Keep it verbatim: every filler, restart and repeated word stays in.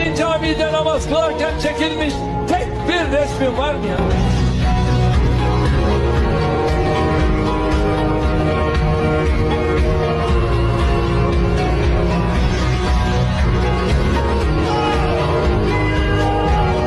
Senin camide namaz kılarken çekilmiş tek bir resmin var mı ya?